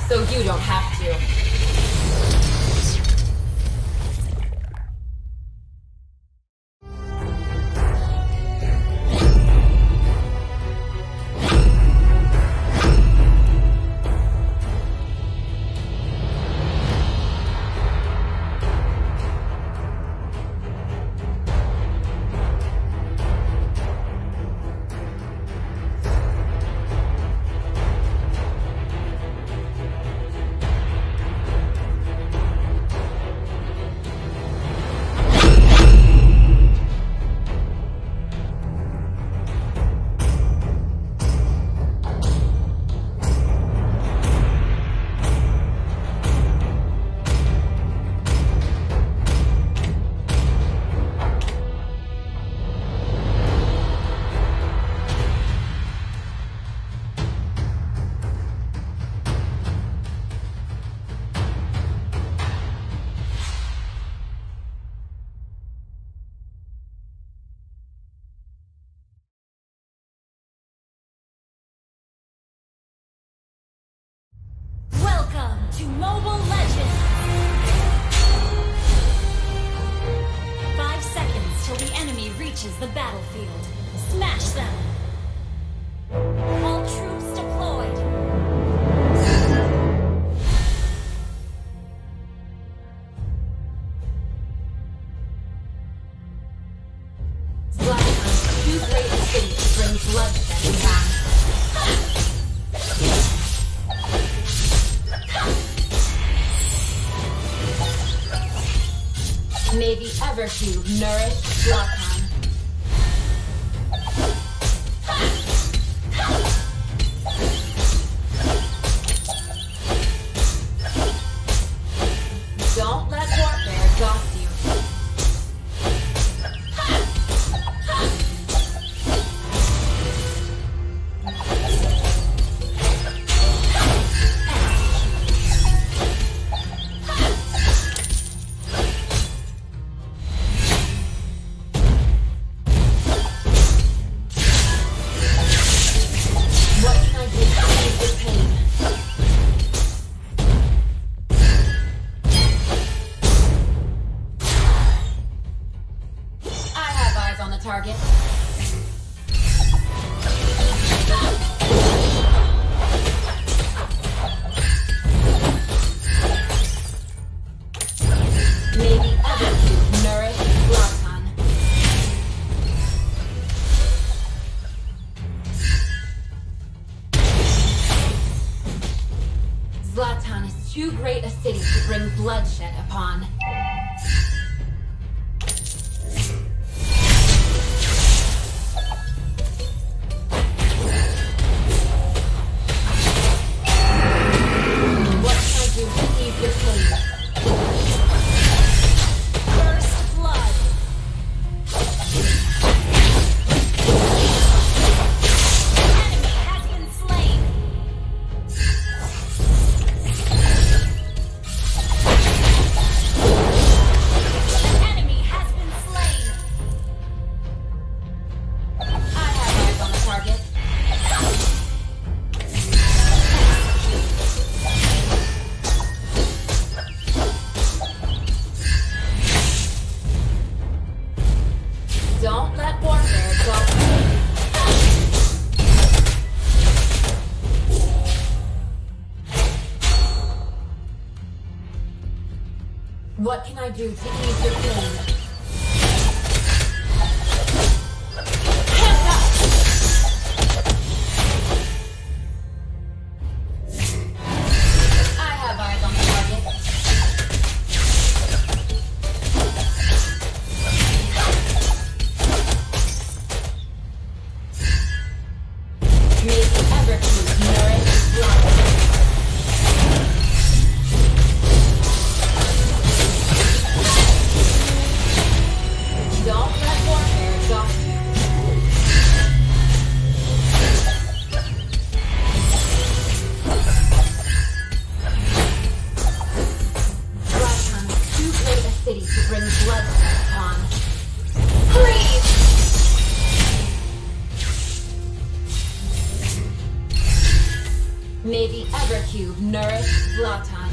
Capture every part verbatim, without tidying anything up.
so you don't have to. To Mobile Legends! Five seconds till the enemy reaches the battlefield. Smash them! All troops deployed! Zlatan, you great city to bring bloodshed and back. May the ever few nourish Zlatan. Don't let warfare exhaust you. Target. Maybe other two nourish Zlatan. Zlatan is too great a city to bring bloodshed upon. Don't let warfare exhaust you. What can I do to ease your pain? cube nourished Zlatan.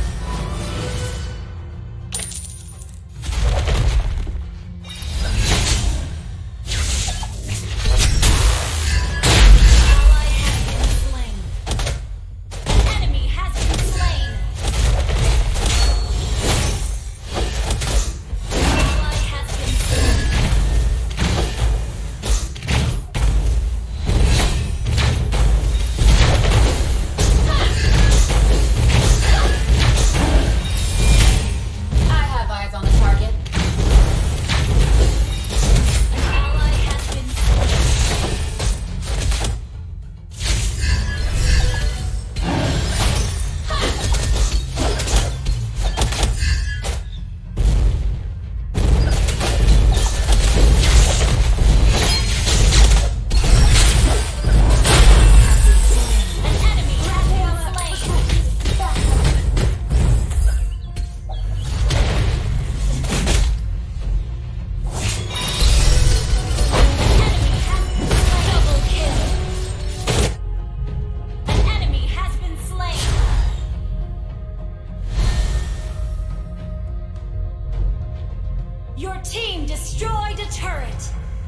Your team destroyed a turret!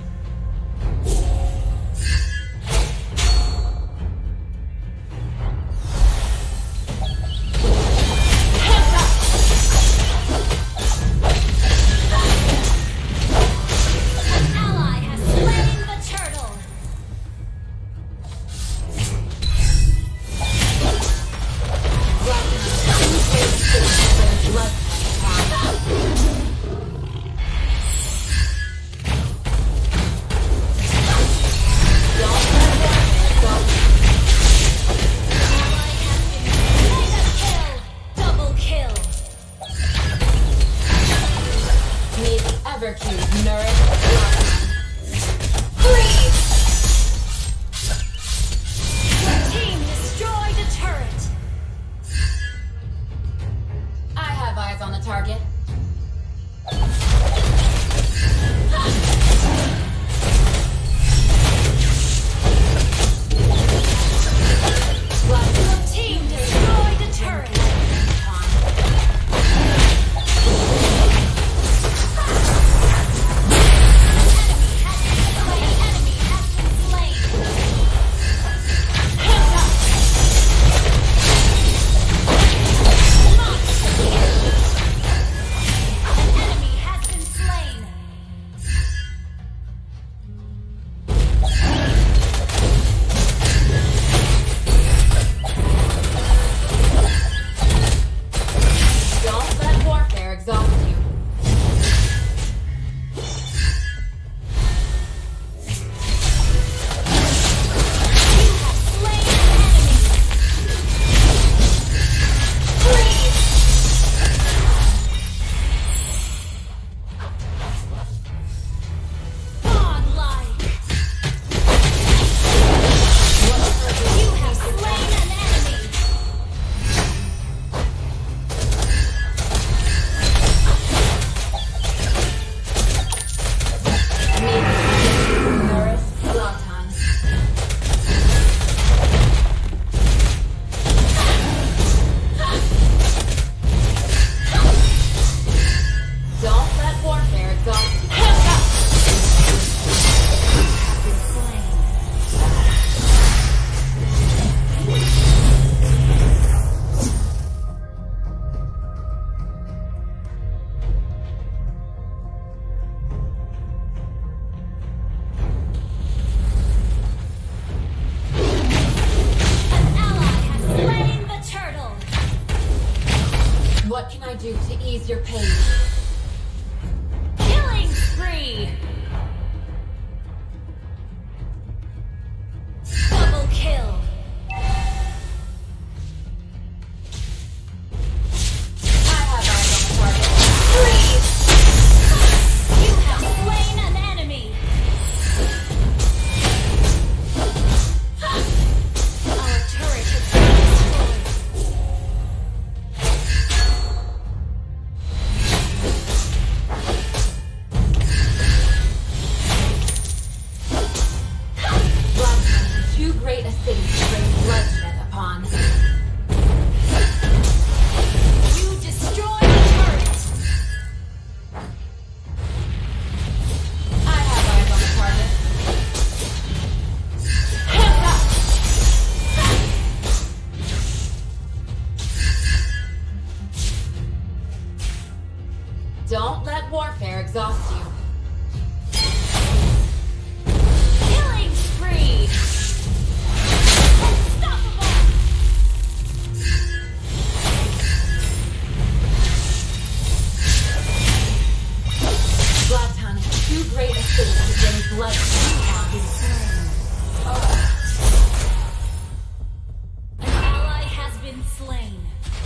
An ally has slain the turtle! Cube nourished Freeze! Your team destroyed a turret! I have eyes on the target. Your team destroyed a turret! What can I do to ease your pain? Killing spree! Double kill! I have eyes on the target. Freeze! You have slain an enemy! Our turret has been destroyed. Don't let warfare exhaust you. Killing spree! Unstoppable! Zlatan is too great a city to bring blood Have been slain. An ally has been slain.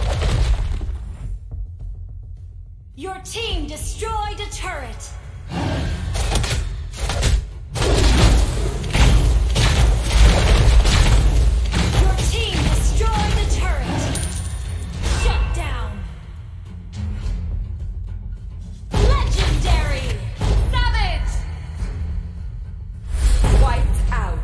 Your team destroyed a turret. Your team destroyed a turret. Shut down. Legendary. Savage. Wiped out.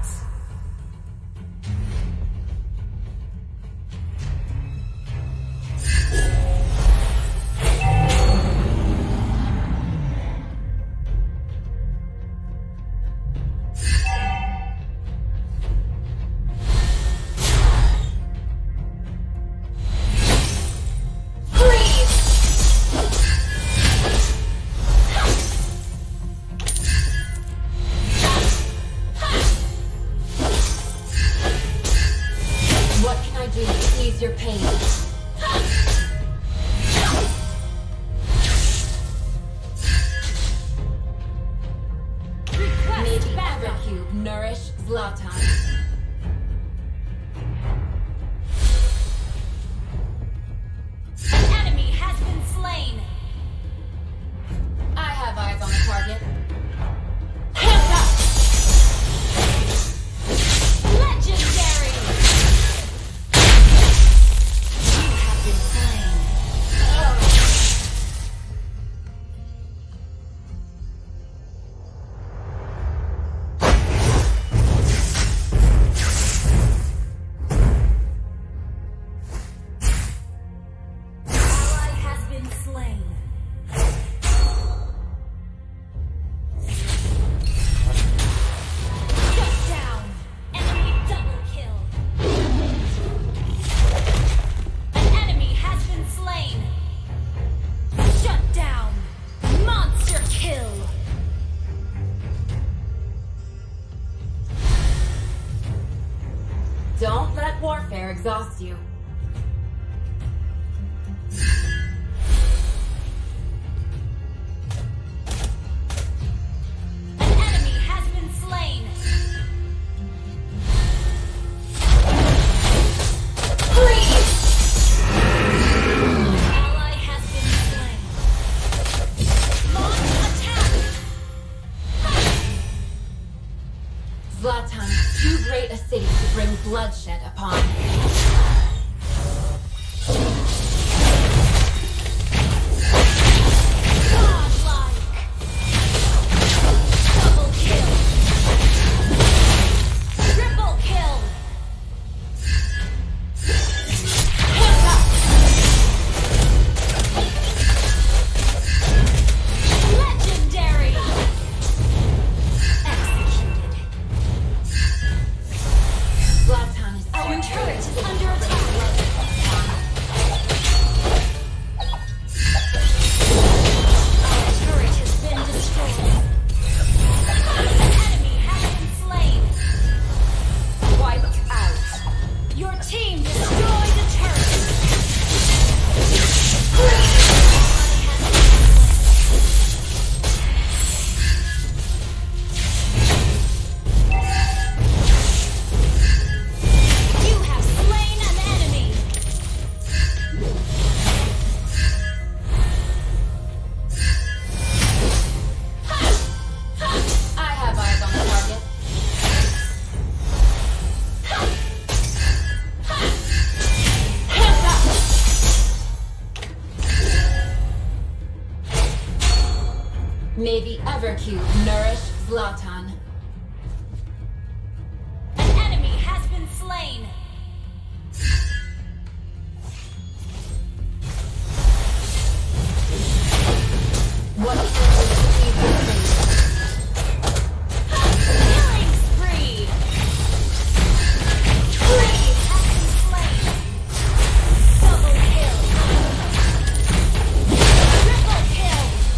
What can I do to ease your pain? Request Maybe backup. Evercube nourish Zlatan. An enemy has been slain. I have eyes on the target. Hands up. Legendary. You have been slain. Ally has been slain. Shut down. Enemy double kill. An enemy has been slain. Shut down. Monster kill. Don't let warfare exhaust you. An enemy has been slain. Ally has been slain. Launch attack. Zlatan is too great a city to bring bloodshed upon. Godlike. Double kill. Triple kill. Hands up. Legendary. Executed. Zlatan is Our too turret great is to bring under attack. Our turret has been destroyed. An enemy has been slain. Wiped out. Your team destroyed a turret. You have slain an enemy. I have eyes on the target. Hands up. Maybe Evercube nourish Zlatan. An enemy has been slain. What can I do to ease your pain? Killing spree. Spree has been slain. Double kill. Triple kill.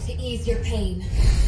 to ease your pain.